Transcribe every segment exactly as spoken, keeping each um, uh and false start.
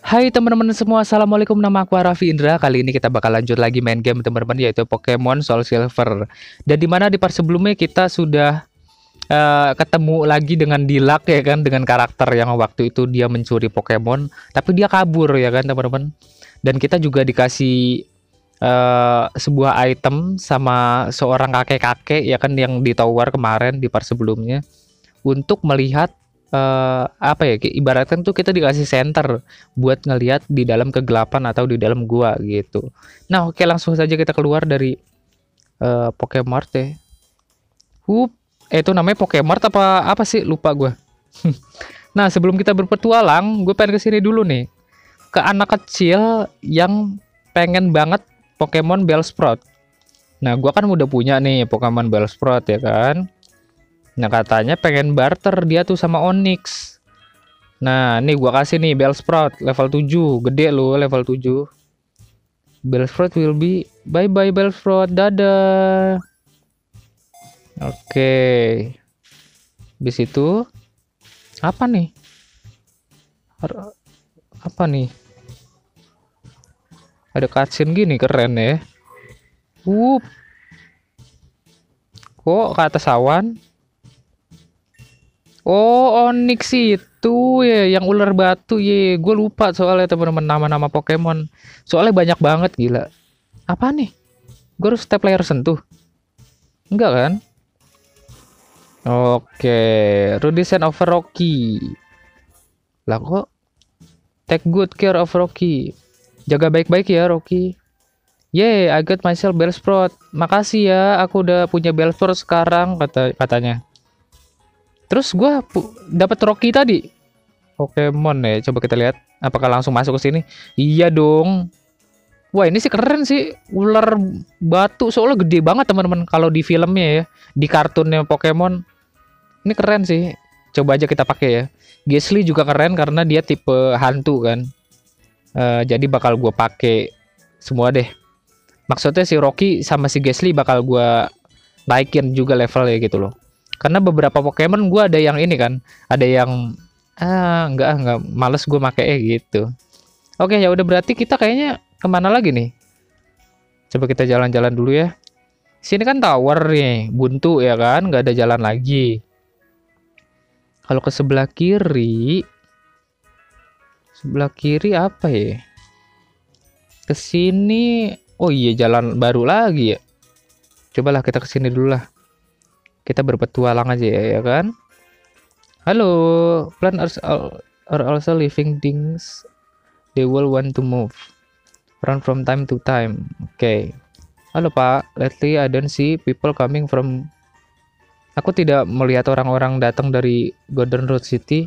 Hai teman-teman semua, assalamualaikum. Nama aku Raffi Indra. Kali ini kita bakal lanjut lagi main game teman-teman, yaitu Pokemon Soul Silver. Dan dimana di part sebelumnya kita sudah eh, ketemu lagi dengan Diluc ya kan, dengan karakter yang waktu itu dia mencuri Pokemon, tapi dia kabur ya kan teman-teman. Dan kita juga dikasih eh, sebuah item sama seorang kakek-kakek ya kan yang di tower kemarin di part sebelumnya untuk melihat eh, apa ya, ibaratkan tuh kita dikasih center buat ngelihat di dalam kegelapan atau di dalam gua gitu. Nah, oke, langsung saja kita keluar dari eh, Pokemart ya. Hup, eh, itu namanya Pokemart apa apa sih? Lupa gua. Nah, sebelum kita berpetualang, gue pengen kesini dulu nih. Ke anak kecil yang pengen banget Pokemon Bellsprout. Nah, gua kan udah punya nih Pokemon Bellsprout ya kan. Nah, katanya pengen barter dia tuh sama Onix. Nah, nih gua kasih nih Bellsprout level tujuh, gede loh level tujuh. Bellsprout will be bye bye Bellsprout, dadah. Oke. Habis itu apa nih? Har- Apa nih? Ada cutscene gini keren ya. Wup, kok ke atas awan? Oh, Onix itu ya, yang ular batu ya. Gue lupa soalnya teman-teman nama-nama Pokemon. Soalnya banyak banget gila. Apa nih? Gue harus step player sentuh? Enggak kan? Oke, Rudisen over Rocky. Lah kok take good care of Rocky. Jaga baik-baik ya Rocky. Yeay, I got myself Bellsprout. Makasih ya, aku udah punya Bellsprout sekarang kata katanya. Terus gue dapat Rocky tadi. Pokemon ya, coba kita lihat apakah langsung masuk ke sini. Iya dong. Wah, ini sih keren sih, ular batu soalnya gede banget teman-teman kalau di filmnya ya, di kartunnya Pokemon. Ini keren sih. Coba aja kita pakai ya. Ghastly juga keren karena dia tipe hantu kan. Eh, jadi bakal gue pakai semua deh. Maksudnya si Rocky sama si Ghastly bakal gue naikin juga levelnya gitu loh. Karena beberapa Pokemon gue ada yang ini kan, ada yang ah enggak enggak males gue make gitu. Oke, ya udah berarti kita kayaknya kemana lagi nih? Coba kita jalan-jalan dulu ya. Sini kan tower nih, buntu ya kan, nggak ada jalan lagi. Kalau ke sebelah kiri, sebelah kiri apa ya? Ke sini, oh iya jalan baru lagi ya. Cobalah kita ke sini dulu lah. Kita berpetualang aja ya, ya kan? Halo, plants are, are also living things. They will want to move. Run from time to time. Oke. Okay. Halo Pak, lately I don't see people coming from. Aku tidak melihat orang-orang datang dari Golden Road City.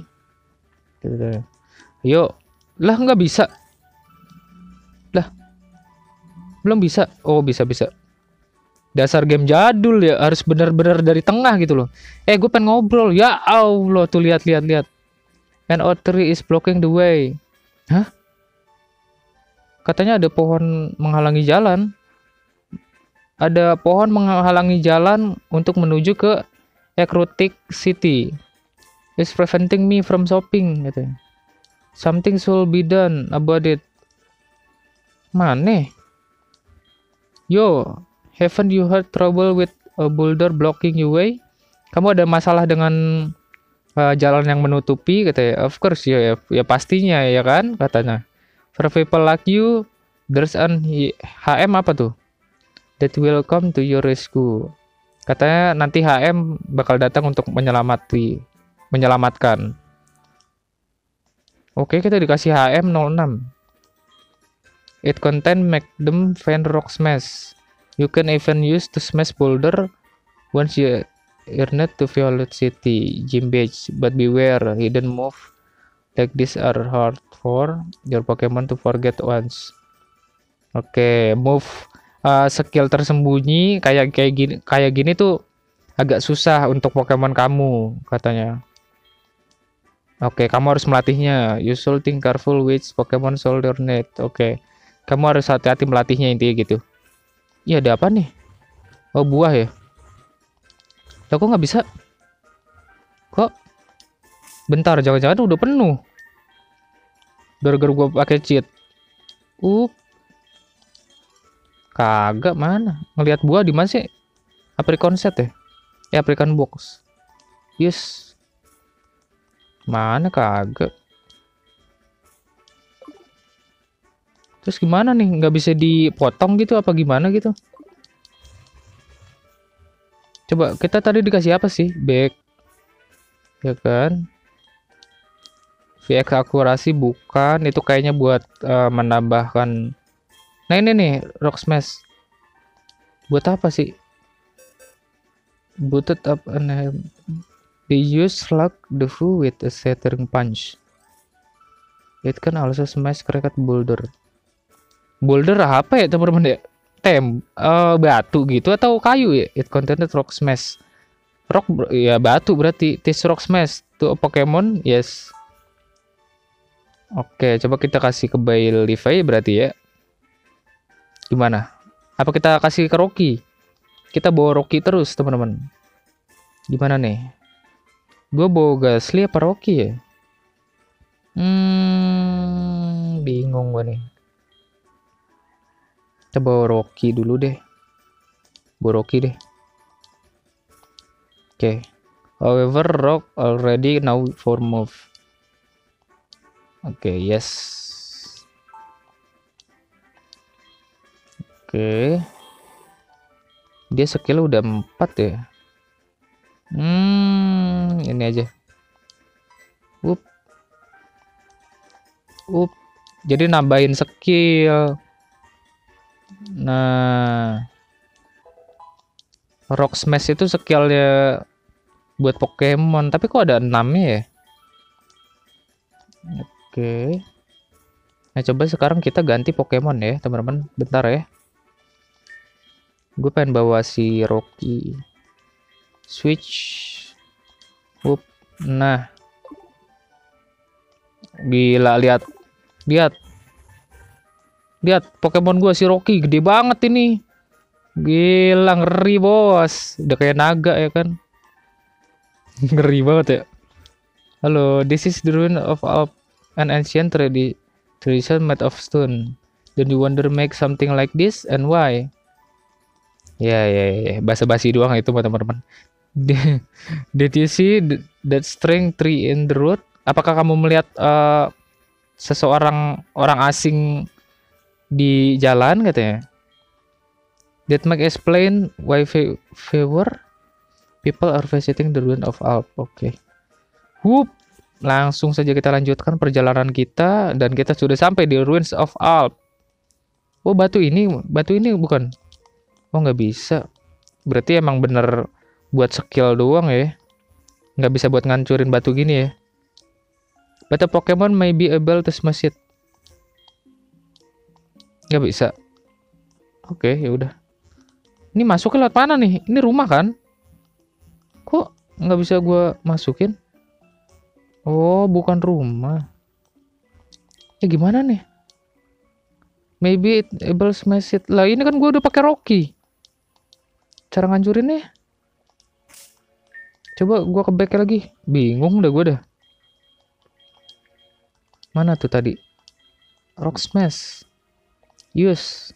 Yuk, lah nggak bisa. Lah, belum bisa. Oh, bisa bisa. Dasar game jadul ya, harus benar-benar dari tengah gitu loh. Eh, gue pengen ngobrol. Ya Allah, tuh lihat lihat lihat. An oak tree is blocking the way. Hah? Katanya ada pohon menghalangi jalan. Ada pohon menghalangi jalan untuk menuju ke Ecruteak City. It's preventing me from shopping gitu. Something should be done about it. Mana? Yo, haven't you heard trouble with a boulder blocking your way? Kamu ada masalah dengan uh, jalan yang menutupi katanya. Of course ya, ya, ya pastinya ya kan katanya. For people like you, there's an H M apa tuh? That will come to your rescue. Katanya nanti H M bakal datang untuk menyelamati, menyelamatkan. Oke, kita dikasih H M nol enam. It contain Magnum Fan Rock Smash. You can even use to smash boulder once you earn it to Violet City Gym Badge. But beware, hidden move like this are hard for your Pokemon to forget once. Oke, move uh, skill tersembunyi kayak kayak gini kayak gini tuh agak susah untuk Pokemon kamu katanya. Oke, kamu harus melatihnya. You should think careful which Pokemon shoulder need. Oke, kamu harus hati-hati melatihnya intinya gitu. Iya, ada apa nih? Oh, buah ya. Loh, kok nggak bisa? Kok? Bentar, jangan-jangan udah penuh. Gara-gara gua pakai cheat. Up. Kagak mana? Ngelihat buah di mana sih? Apricot set ya? Ya Apricot box. Yes. Mana kagak? Terus gimana nih? Nggak bisa dipotong gitu apa gimana gitu? Coba kita tadi dikasih apa sih? Back. Ya kan? V X akurasi bukan. Itu kayaknya buat uh, menambahkan. Nah ini nih Rock Smash. Buat apa sih? Booted up and they use slug the foe with a shattering punch. It can also smash cracked boulder. Boulder apa ya teman-teman ya? Tem, uh, batu gitu atau kayu ya? It contained rock smash. Rock ya batu berarti. This rock smash to a Pokemon, yes. Oke, coba kita kasih ke Bay Levi berarti ya. Gimana? Apa kita kasih ke Rocky? Kita bawa Rocky terus teman-teman. Gimana nih? Gue bawa Gasly apa Rocky ya? Hmm, bingung gue nih. Kita bawa Rocky dulu deh. Bawa Rocky deh. Oke. Okay. However, Rock already now for move. Oke, okay, yes. Oke. Okay. Dia skill udah empat ya. Hmm, ini aja. Up. Up. Jadi nambahin skill. Nah, Rock Smash itu skillnya buat Pokemon, tapi kok ada enamnya ya? Oke. Nah, coba sekarang kita ganti Pokemon ya, teman-teman. Bentar ya. Gue pengen bawa si Rocky. Switch. Up. Nah. Gila, lihat. Lihat. Lihat Pokemon gue si Rocky gede banget ini. Gila ngeri bos. Udah kayak naga ya kan. Ngeri banget ya. Halo, this is the ruin of Alp, an ancient tradi tradition made of stone. Don't you wonder make something like this and why? Ya ya ya, basa-basi doang itu teman-teman. Did you see that string tree in the road? Apakah kamu melihat uh, seseorang orang asing di jalan katanya? That might explain why favor people are visiting the ruin of Alp. Oke. Okay. Whoop. Langsung saja kita lanjutkan perjalanan kita dan kita sudah sampai di ruins of Alp. Oh, batu ini, batu ini bukan. Oh, nggak bisa. Berarti emang bener buat skill doang ya. Nggak bisa buat ngancurin batu gini ya. But a Pokemon may be able to smash it. Nggak bisa. Oke, okay, ya udah. Ini masuknya lewat mana nih? Ini rumah kan? Kok nggak bisa gua masukin? Oh, bukan rumah. Ya gimana nih? Maybe it able smash it. Lah ini kan gua udah pakai Rocky. Cara ngancurinnya? Coba gua ke back lagi. Bingung dah gua dah. Mana tuh tadi? Rock smash. Use.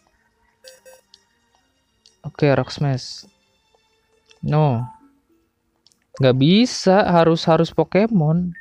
Oke, okay, Rock Smash. No. Nggak bisa, harus harus Pokemon.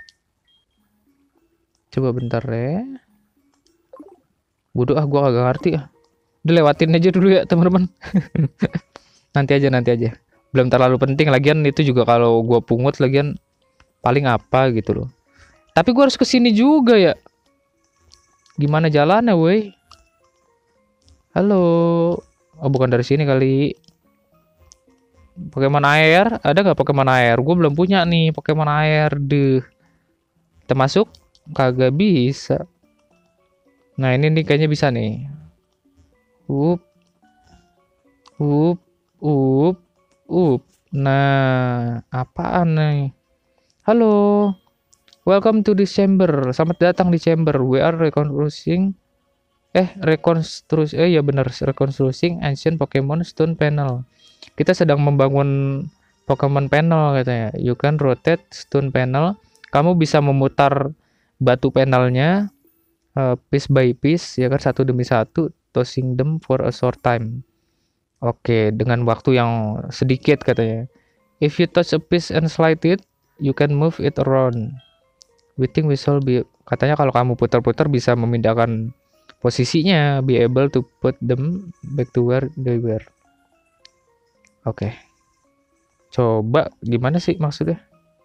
Coba bentar ya. Bodoh ah, gua kagak ngerti ah. Udah lewatin aja dulu ya, teman-teman. Nanti aja, nanti aja. Belum terlalu penting lagian itu juga kalau gua pungut lagian paling apa gitu loh. Tapi gua harus kesini juga ya. Gimana jalannya, woi? Halo. Oh, bukan dari sini kali. Pokemon air, ada nggak Pokemon air? Gue belum punya nih Pokemon air deh. Kita masuk? Kagak bisa. Nah ini nih kayaknya bisa nih. Up, up, up, up. Nah, apaan nih? Halo, welcome to this chamber. Selamat datang di chamber. We are reconstructing. Eh, rekonstruksi, eh ya benar, reconstructing ancient Pokemon Stone Panel. Kita sedang membangun Pokemon Panel katanya. You can rotate Stone Panel. Kamu bisa memutar batu panelnya. uh, piece by piece, ya kan, satu demi satu, tossing them for a short time. Oke, dengan waktu yang sedikit katanya. If you touch a piece and slide it, you can move it around. We think we shall be, katanya kalau kamu putar-putar bisa memindahkan posisinya, be able to put them back to where they were. Oke. Coba gimana sih maksudnya?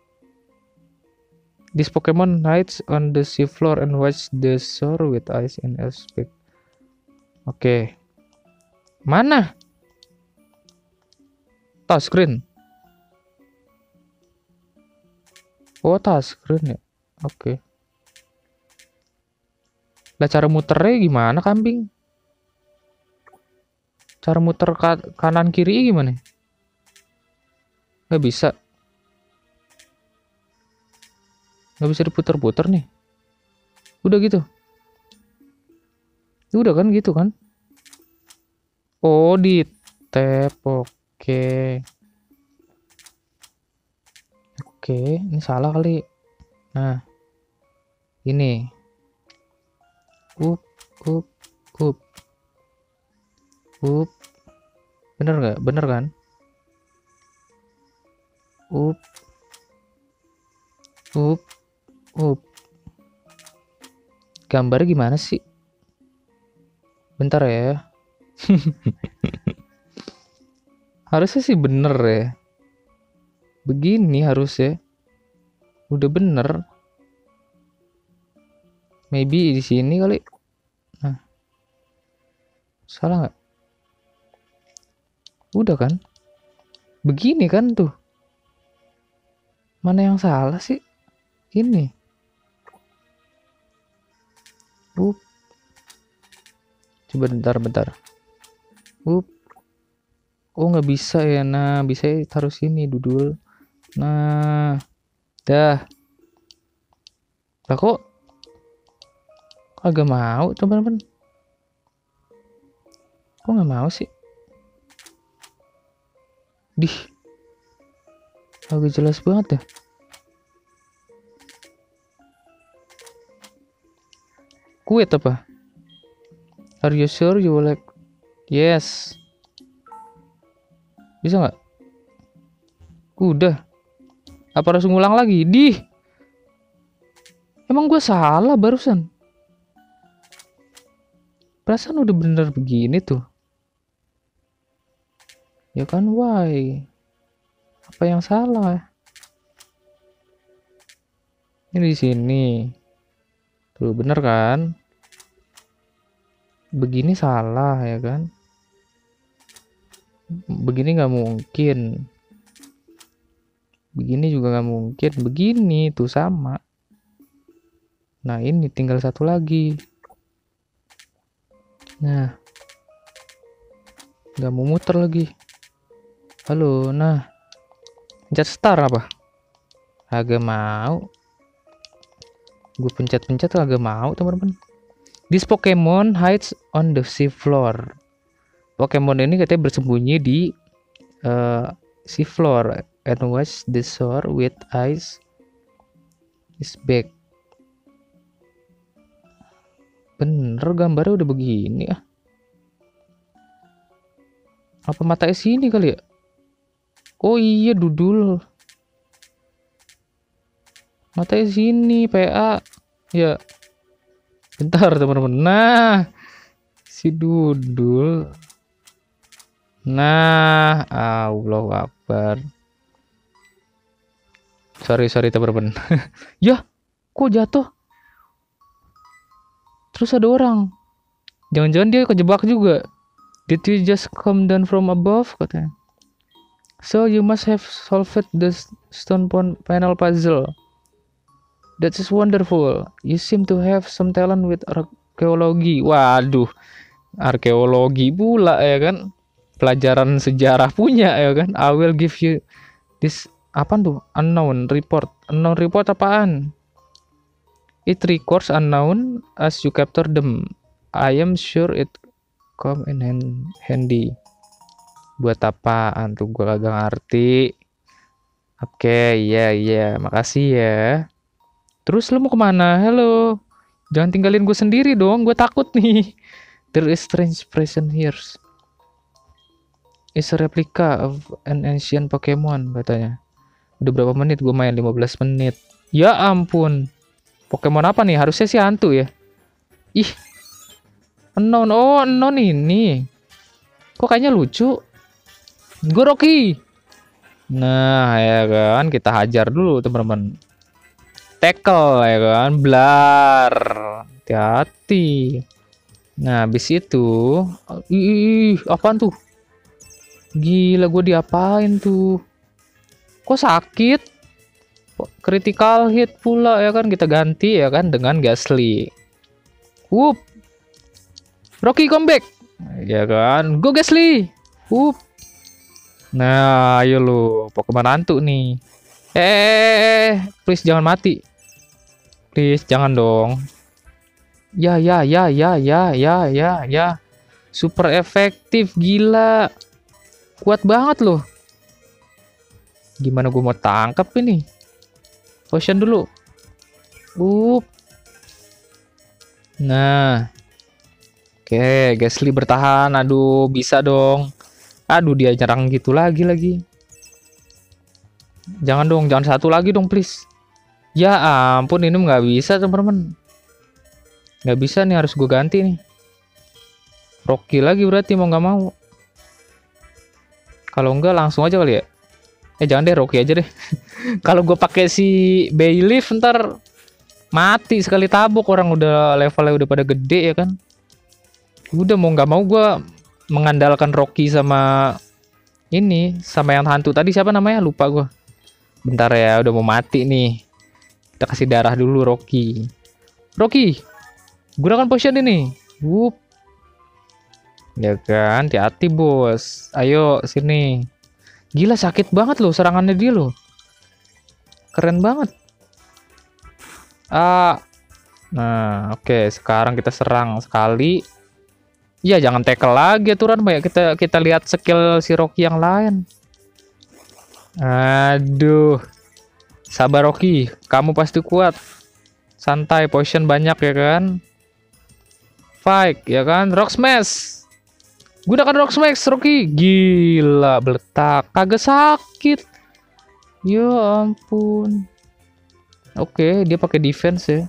This Pokemon hides on the seafloor and watch the shore with eyes in aspect. Oke. Mana? Touchscreen. Oh, touchscreen ya. Oke. Lah cara muternya gimana, kambing? Cara muter ka kanan kiri gimana? Nggak bisa. Nggak bisa diputer-puter nih. Udah gitu. Udah kan gitu kan? Oh, di tap. Oke. Oke, ini salah kali. Nah. Ini. Up, up, up. Up. Bener nggak? Bener kan? Up. Up. Up. Gambarnya gimana sih? Bentar ya. Harusnya sih bener ya. Begini harusnya. Udah bener. Maybe di sini kali. Nah. Salah nggak? Udah kan? Begini kan tuh. Mana yang salah sih? Ini. Up. Coba bentar, bentar. Up. Oh, nggak bisa ya. Nah, bisa taruh sini dudul. Nah. Dah. Lah kok agak mau, teman-teman? Kok nggak mau sih? Dih. Agak jelas banget ya. Quit apa? Are you sure you like? Yes. Bisa nggak? Udah. Apa harus ngulang lagi? Dih. Emang gue salah barusan? Perasaan udah bener begini tuh. Ya kan, why? Apa yang salah? Ini di sini. Tuh bener kan? Begini salah ya kan? Begini nggak mungkin. Begini juga nggak mungkin. Begini tuh sama. Nah ini tinggal satu lagi. Nah, nggak mau muter lagi. Halo, nah, pencet start apa? Agak mau. Gue pencet-pencet agak mau, teman-teman. This Pokemon hides on the seafloor. Pokemon ini katanya bersembunyi di uh, seafloor and watch the shore with eyes is back. Bener gambarnya udah begini ah. Apa matanya sini kali ya? Oh iya dudul. Matanya sini P A. Ya. Bentar teman-teman. Nah, si dudul. Nah, Allahu Akbar. Sorry sorry teman-teman. Ya, kok jatuh? Terus ada orang. Jangan-jangan dia kejebak juga. Did you just come down from above? Katanya. So you must have solved the stone panel puzzle. That is wonderful. You seem to have some talent with arkeologi. Waduh, arkeologi pula ya kan? Pelajaran sejarah punya ya kan? I will give you this. Apaan tuh? Unknown report. Unknown report apaan? It records unknown as you capture them. I am sure it come in hand handy. Buat apaan tuh? Gua kagak ngerti. Oke, okay, iya yeah, iya, yeah. Makasih ya. Terus lu mau kemana? Hello. Jangan tinggalin gue sendiri dong, gue takut nih. There is strange presence here. Is a replica of an ancient Pokemon katanya. Udah berapa menit gue main? lima belas menit. Ya ampun. Pokemon apa nih? Harusnya sih hantu ya. Ih. Unknown. Oh, unknown ini. Kok kayaknya lucu. Goroki. Nah, ya kan. Kita hajar dulu, teman-teman. Tackle, ya kan. Blar. Hati-hati. Nah, habis itu. Ih, apaan tuh? Gila, gue diapain tuh? Kok sakit? Critical hit pula, ya kan. Kita ganti, ya kan, dengan Gastly. Whoop. Rocky comeback. Ya kan. Go Gastly. Whoop. Nah, ayo lu. Pokemon hantu nih. Eh, please jangan mati. Please jangan dong. Ya, ya, ya, ya, ya, ya, ya, ya. Super efektif, gila. Kuat banget loh. Gimana gue mau tangkap ini? Potion dulu. Up. Nah. Oke, Gastly bertahan. Aduh, bisa dong. Aduh, dia nyerang gitu lagi lagi. Jangan dong, jangan satu lagi dong, please. Ya ampun, ini nggak bisa, teman-teman. Nggak bisa nih, harus gue ganti nih. Rocky lagi berarti mau nggak mau. Kalau enggak langsung aja kali ya. Eh jangan deh, Rocky aja deh. Kalau gue pakai si Bayleef ntar mati sekali tabuk, orang udah levelnya udah pada gede ya kan. Udah mau nggak mau gue mengandalkan Rocky sama ini, sama yang hantu tadi siapa namanya, lupa gue. Bentar ya, udah mau mati nih. Kita kasih darah dulu Rocky. Rocky, gunakan potion ini. Wup. Ya kan, hati-hati bos. Ayo sini. Gila sakit banget loh serangannya dia loh. Keren banget. Ah. Nah, oke, okay. Sekarang kita serang sekali. Iya, jangan tackle lagi aturan, Mbak. Kita kita lihat skill si Rocky yang lain. Aduh. Sabar Rocky, kamu pasti kuat. Santai, potion banyak ya kan. Fight ya kan, Rock Smash. Gunakan Rock Smash Rocky. Gila, beletak. Kagak sakit. Ya ampun. Oke, dia pakai defense ya.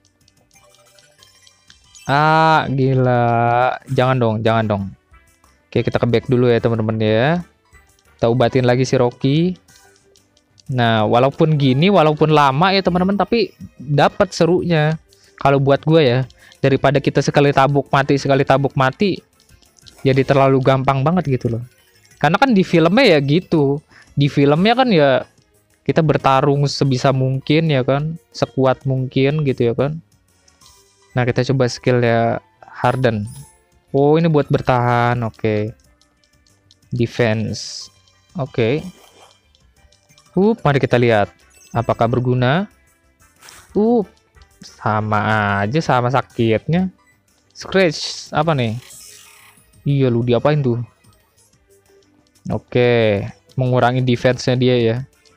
Ah, gila. Jangan dong, jangan dong. Oke, kita ke back dulu ya teman-teman ya. Kita obatin lagi si Rocky. Nah, walaupun gini, walaupun lama ya teman-teman, tapi dapat serunya. Kalau buat gue ya, daripada kita sekali tabuk mati, sekali tabuk mati, jadi terlalu gampang banget gitu loh. Karena kan di filmnya ya gitu. Di filmnya kan ya kita bertarung sebisa mungkin ya kan, sekuat mungkin gitu ya kan. Nah, kita coba skill ya Harden. Oh, ini buat bertahan. Oke. Okay. Defense. Oke. Okay. Uh, mari kita lihat apakah berguna. Uh, sama aja, sama sakitnya. Scratch apa nih? Iya, lu diapain tuh? Oke, okay. Mengurangi defense-nya dia ya.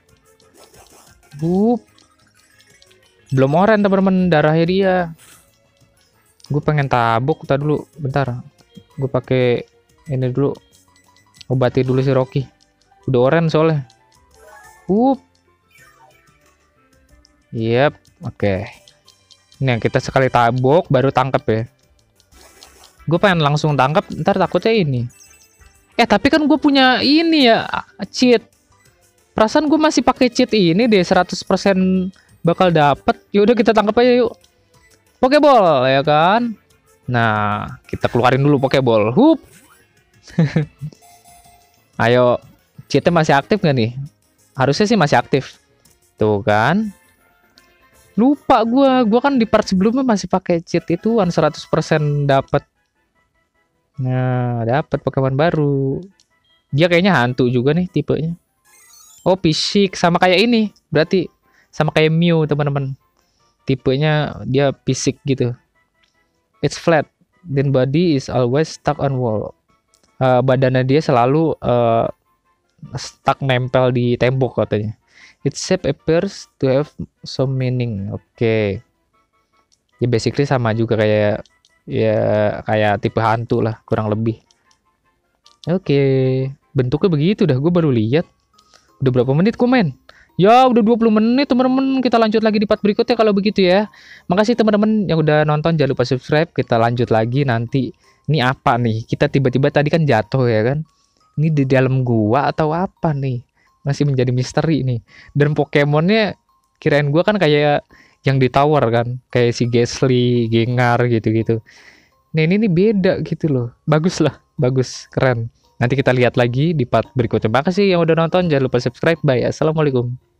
Uh. Belum oren teman-teman darahnya dia. Gue pengen tabuk tadi dulu, bentar. Gue pakai ini dulu. Obati dulu si Rocky. Udah oren soalnya. Up. Yep, oke. Okay. Ini kita sekali tabuk baru tangkap ya. Gue pengen langsung tangkap, ntar takutnya ini. Eh tapi kan gue punya ini ya, cheat. Perasaan gue masih pakai cheat ini deh, seratus persen bakal dapet. Yaudah kita tangkap aja yuk. Pokeball ya kan. Nah, kita keluarin dulu Pokeball. Hup. Ayo, cheatnya masih aktif nggak nih? Harusnya sih masih aktif. Tuh kan. Lupa gua, gua kan di part sebelumnya masih pakai cheat ituan seratus persen dapat. Nah, dapat Pokemon baru. Dia kayaknya hantu juga nih tipenya. Oh, Psychic sama kayak ini. Berarti sama kayak Mew, teman-teman. Tipenya dia Psychic gitu. It's flat, then body is always stuck on wall. Uh, badannya dia selalu uh, stuck nempel di tembok katanya. Its shape appears to have some meaning. Oke. Okay. Ya basically sama juga kayak ya kayak tipe hantu lah kurang lebih. Oke, bentuknya begitu dah. Gue baru lihat. Udah berapa menit gue main? Ya udah dua puluh menit teman-teman. Kita lanjut lagi di part berikutnya kalau begitu ya. Makasih teman-teman yang udah nonton. Jangan lupa subscribe. Kita lanjut lagi nanti. Ini apa nih? Kita tiba-tiba tadi kan jatuh ya kan? Ini di dalam gua atau apa nih? Masih menjadi misteri nih. Dan Pokemonnya kirain gua kan kayak yang di tower kan. Kayak si Gastly, Gengar gitu-gitu. Nah ini nih beda gitu loh. Bagus lah. Bagus. Keren. Nanti kita lihat lagi di part berikutnya. Makasih yang udah nonton. Jangan lupa subscribe. Bye. Assalamualaikum.